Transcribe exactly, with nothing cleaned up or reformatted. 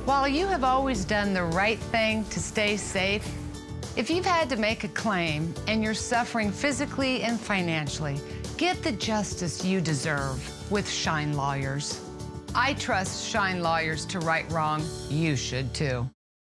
While you have always done the right thing to stay safe, if you've had to make a claim and you're suffering physically and financially, get the justice you deserve with Shine Lawyers. I trust Shine Lawyers to right wrong. You should too.